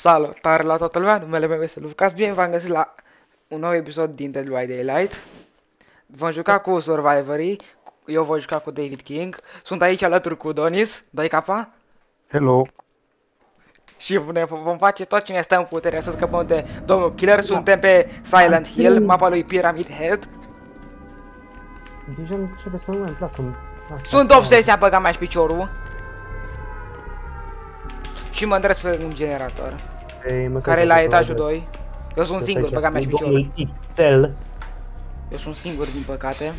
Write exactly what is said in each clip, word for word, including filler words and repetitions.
Salutare la toată lumea, numele meu este Lucas, bine v-am găsit la un nou episod din Dead by Daylight. Vom juca cu Survivorii, eu voi juca cu David King, sunt aici alături cu Donis, dai capa? Hello! Și ne vom face tot ce ne stă în putere să scăpăm de domnul Killer, suntem pe Silent Hill, mapa lui Pyramid Head. Deja începe să nu mai plac cum... Sunt obsesia, băga mai și piciorul. Și mă îndrept pe un generator, care e la etajul doi. Eu sunt singur, băga mea și piciorul. Eu sunt singur, din păcate.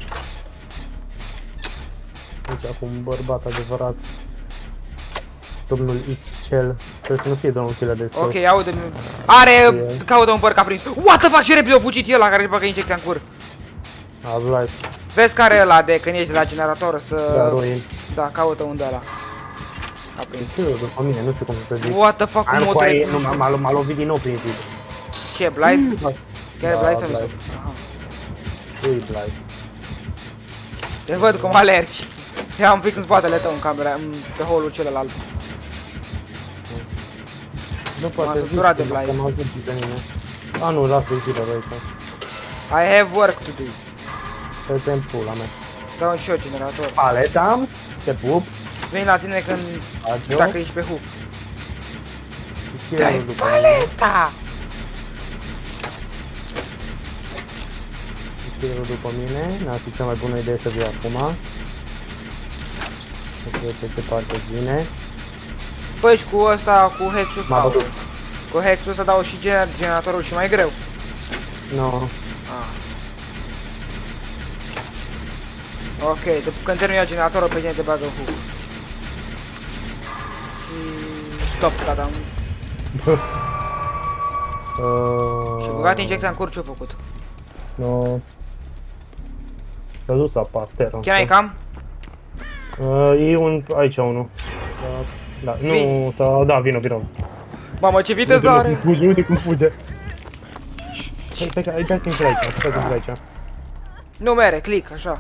Deci acum un bărbat adevărat. Domnul Ixcel. Trebuie să nu fie domnul Killer de scop. Ok, aude-mi. Are, caută un păr, că a prins. What the fuck, ce repede a fugit el la care își băgă injecția în cur. Alright. Vezi care e ăla de când ești la generator să... Da, Roin. Da, caută unde ăla. A prins. După mine, nu știu cum să zic. What the fuck, cum o trec? Nu, m-a lovit din nou prin tine. Ce, Blight? Chiar e Blight sau nu se... Ui, Blight. Te văd cum alergi. Ia un pic în spatele tău în camera, pe holul celălalt. Nu poate m-a săturat de Blight. A, nu, lasă-i zilă, Roica. I have work to do. Să-te-mi pula mea. Dau și eu generator. Paleta, te pup. Veni la tine când... Adio. Dacă ești pe hook. Dai paleta! Killerul după mine, n-ar fi cea mai bună idee să vii acum. Să fie pe ce parte vine. Păi și cu ăsta, cu hexul M-a bătut. Cu hexul ăsta dau și generatorul și mai greu. Nu. No. Ah. Ok, când termin eu generatorul, pe tine te bagă în hook. Și... Stop, gata. Și băgat injecția în cur, ce-a făcut? Nu. S-a dus la parter. Chiar ai cam? Uh, e un... aici unul. Da, nu, sau, da, vino, vino. Mamă, ce viteză are! Uite cum fuge, uite cum fuge. Stai, stai, dai click aici, stai click aici. Nu mere, click, așa.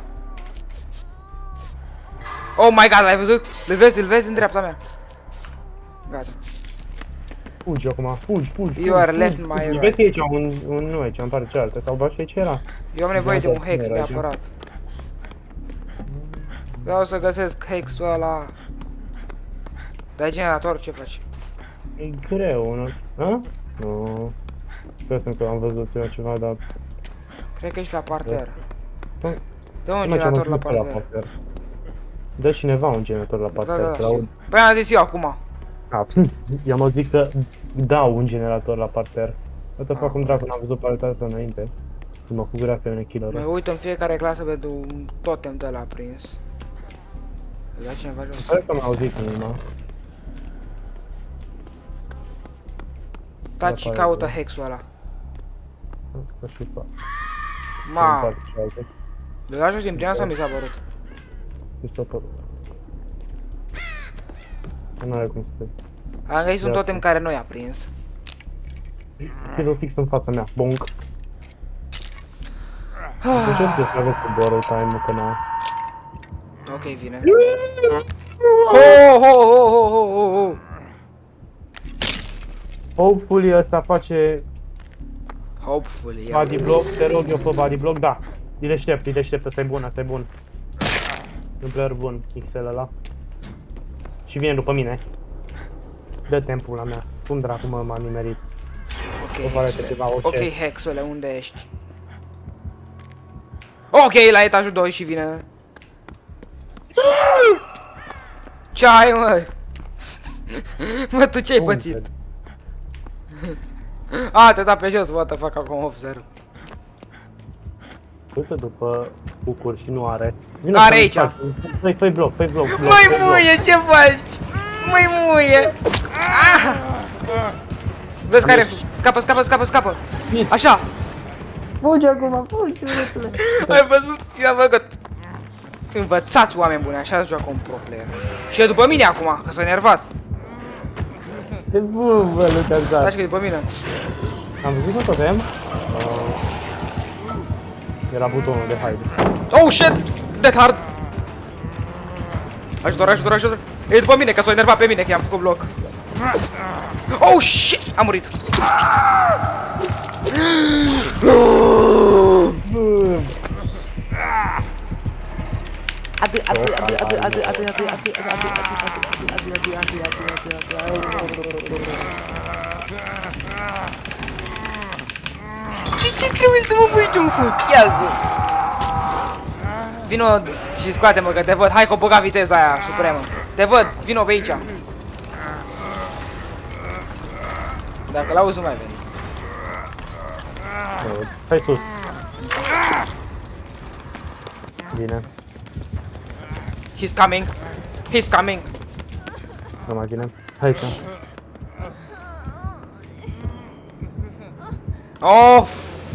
Oh my god, l-ai văzut? Îl vezi, îl vezi în dreapta mea. Gata. Fugi acum, fugi, fugi, You are left my right. Vezi că aici un, un, nu aici, îmi pare cealaltă, sau doar și aici era. Eu am nevoie de un hex neapărat. Vreau să găsesc hexul ăla. Dai generator, ce faci? E greu, nu? Ha? Nu. Cred că am văzut eu ceva, dar... Cred că ești la parter. Dă un generator la parter. Dă cineva un generator la parter. Da, da, păi am zis eu acum. Eu mă zic că dau un generator la parter. Uite fac cum dracu, n-am văzut partea asta înainte. Când mă figurea pe mine killer. Mă uit în fiecare clasă pe un totem de ăla prins. Îl da cineva jos. Cred că m-a auzit în urmă. Taci și caută hexul ăla. Că și fac. Ma. Le lași jos din prima sau mi s-a părut? Mi s-a părut. Nu are cum să te... Am găsit un totem care nu i-a prins. Killerul fix în fața mea, bonk. De ce trebuie să aveți cu borrow time-ul că n-a? Ok, vine. Ho, ho, ho, ho, ho, ho, ho. Hopefully ăsta face... Hopefully, ia. Body block, te rog eu pe body block, da. E deștept, e deștept, ăsta e bun, ăsta e bun. E un player bun, X L ăla. Și vine după mine. Dă timpul la mea. Cum dracu mă m-a nimerit? Ok, hexule. Ok, hexule, unde ești? Ok, la etajul doi și vine. Ce ai, mă? Mă, tu ce-ai pățit? A, te da pe jos, what the fuck, acum observ. Uite după bucuri și nu are. Are aici. Fă-i, fă-i bloc, fă-i bloc, bloc. Măi muie, ce faci? Măi muie! Vezi care? Scapă, scapă, scapă, scapă! Așa! Fugi acum, fugi, urâtule! Ai văzut și am făcut! Învățați, oameni buni, așa joacă un pro player. Și e după mine acum, că s-a enervat. E bun, bă, Lucas, da. Lași că e după mine. Am văzut că totem? Era butonul de hide. Oh, shit! Death hard! Ajutor, ajutor, ajutor! E după mine, că s-a enervat pe mine, că i-am făcut bloc. Oh, shit! Am murit! Adi, adi, adi, adi, adi, adi, adi, adi, adi, adi, adi, adi, adi, adi, adi, de ce trebuie să mă pui ce-mi fuchează? Vino și scoate-mă că te văd, hai că o băga viteza aia supremă. Te văd, vino pe aici. Dacă l-auzi nu mai veni. Hai sus. Bine. He's coming. He's coming. Nu mai bine. Hai să. Oh!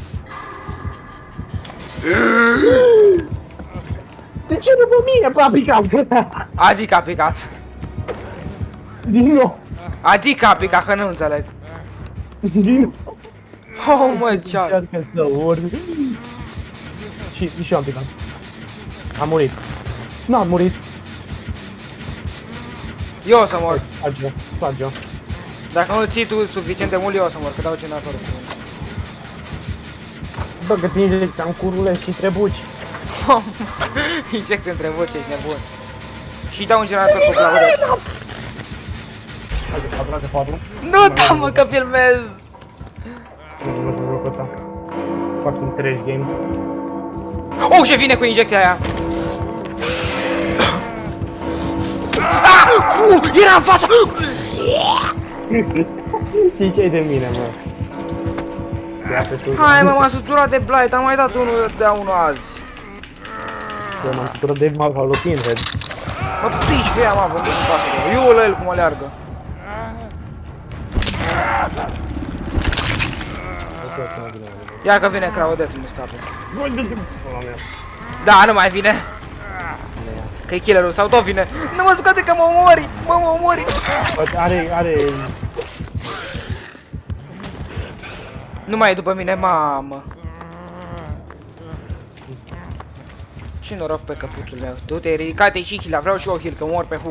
De ce după mine, bă, a picat? Adică a picat. Din nou. Adică a picat, că nu înțeleg. Din nou. Oh, mă, ce-a... Încearcă să urc. Și, și eu am picat. Am murit. N-am murit. Eu o să mor. Trage-o, trage-o. Dacă nu ții tu suficient de mult, eu o să mor, că dau generatorul. Bă, că te injecția în curule și trebuci. Injecție între voce, ești nebun. Și dau un generator cu claudă. Haide, patru, haide, patru. Nu, da, mă, că filmez! Nu mă joc jocul ăsta. Fucking trash game. Oh, ce vine cu injecția aia! Ah! Uh, era în fața! Și ce-i de mine, mă? Hai, mă, m-am săturat de Blight, am mai dat unul de unul azi. Eu m-am săturat de mapa lui Pinhead. Mă piși că ea m-a văzut în față. Eu la el cum aleargă. Ia că vine Craudet să-mi scape. Da, nu mai vine. Că-i killerul sau tot vine. Nu mă scoate că mă omori, mă mă omori. Are, are... Nu mai e după mine, mamă. Și noroc pe căpuțul meu. Tu te-ai ridicat, te-ai și heal, vreau și eu heal, că mor pe hook.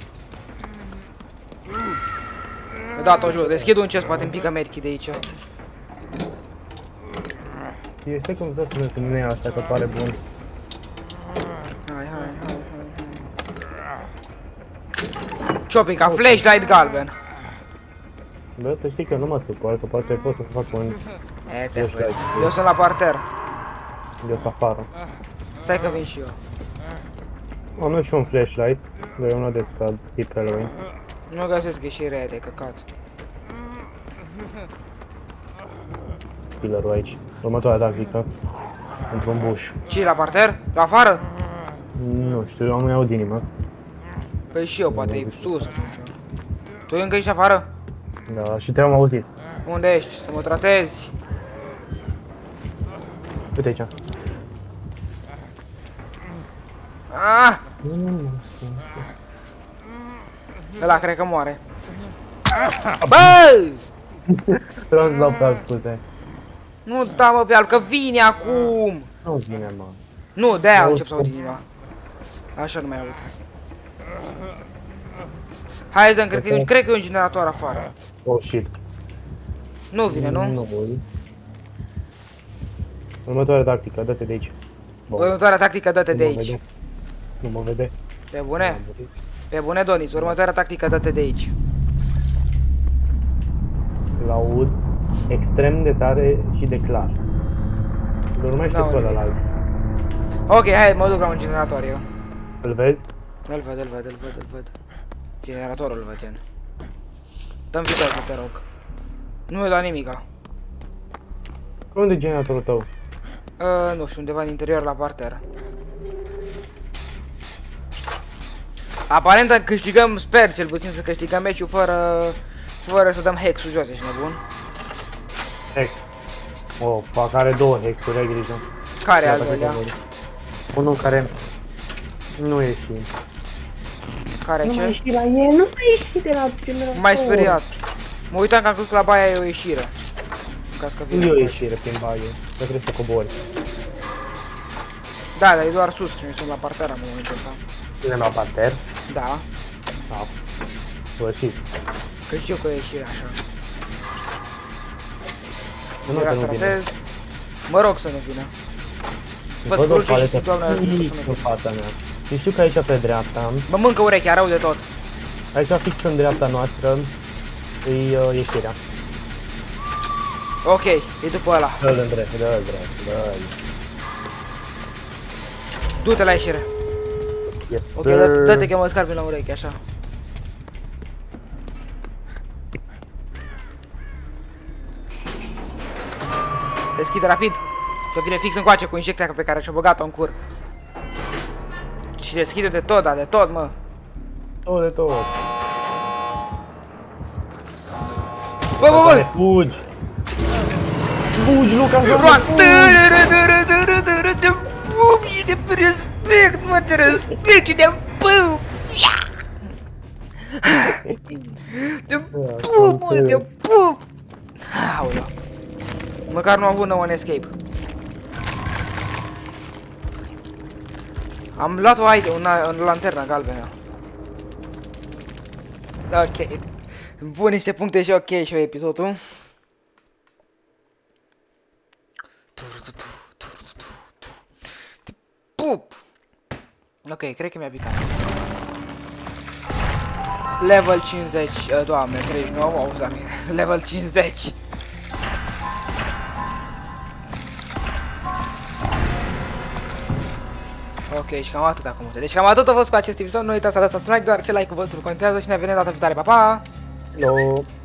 Mi-a dat o jos, deschid un chest, poate îmi pică medkit de aici. Este cum să sunt în mine asta, că pare bun. Hai, hai, hai, hai. Ce-o pica? Flashlight galben. Bă, tu știi că nu mă supăr, că poate pot să fac un... E, te văd. Eu sunt la parter. Eu sunt afară. Stai că vin și eu. Am eu și un flashlight, dar eu nu de stat tipele lui. Nu găsesc ieșirea de căcat. Killerul aici. Următoarea tactică. Într-un buș. Ce la parter? La afară? Nu știu, eu am iau din inimă. Păi și eu, poate e sus atunci. Tu încă ești afară? Da, și te-am auzit. Unde ești? Să mă tratezi? Uite aici. Ah! Ăla cred că moare. Bă! Vreau să dau pe alt, scuze. Nu da mă pe al, că vine acum! Nu vine, mă. Nu, de-aia încep să aud inima. Așa nu mai aud. Hai să cred că, cred că e un generator afară. Oh, shit. Nu vine, nu? Nu. Următoarea tactică, dă-te de aici. Următoarea tactică, dă-te de aici. Nu mă vede. Pe bune? Pe bune, Donis, următoarea tactică, dă-te de aici. L-aud extrem de tare și de clar. Urmește pe ălalt. Ok, hai, mă duc la un generator eu. Îl vezi? Îl văd, îl văd, îl văd, îl văd. Generatorul îl văd, gen. Dă-mi viteză, te rog. Nu mi-a dat nimica. Unde e generatorul tău? Uh, nu știu, undeva în interior la parter. Aparent câștigăm, sper cel puțin să câștigăm meciul fără, fără să dăm hex-ul jos, ești nebun? Hex. Oh, fac, are două hex-uri, ai grijă. Care al doilea? Unul care nu ieși. Care Nu ce? mai ieși la el, nu mai ieși de la generator. M-ai speriat. Mă uitam că am crezut că la baia e o ieșire. Caz că Nu vine. e o ieșire prin baie, că trebuie să cobori. Da, dar e doar sus, că noi sunt la parter în momentul ăsta. Suntem la parter. Da. Da. Sfârșit. Că știu că e și așa. Nu, Era că nu să vine. ratez. Mă rog să nu vină. Fă-ți Văd o cruce și paletă doamna ajută să nu în vină. fața mea. Și știu că aici pe dreapta, Mă mâncă urechea, rău de tot. aici fix în dreapta noastră, e uh, ieșirea. Ok, e după ăla. Dă-l în drept, dă-l drept, dă-l. Du-te la ieșire. Yes, Ok, sir. dă- dă-te că mă scarpi la ureche, așa. Deschide rapid. Că vine fix încoace cu injecția pe care și-a băgat-o în cur. Și deschide de tot, da, de tot, mă. Tot de tot. Bă, bă, bă! Fugi! Fugi, Luca! Roan! Te pup și te respect, mă, te respect și te pup! Te pup, mă, te pup! Aoleu. Măcar nu am avut nouă în escape. Am luat o aide, una, o lanternă galbenă. Ok. Bun, niște puncte și ok și episodul. Te pup! Ok, cred că mi-a picat. Level cincizeci, uh, doamne, treizeci și nouă, auzi la mine. Level cincizeci. Ok, și cam atât acum. Deci cam atât a fost cu acest episod. Nu uitați să dați like, doar ce like-ul vostru contează și ne vedem data viitoare. Pa, pa! No.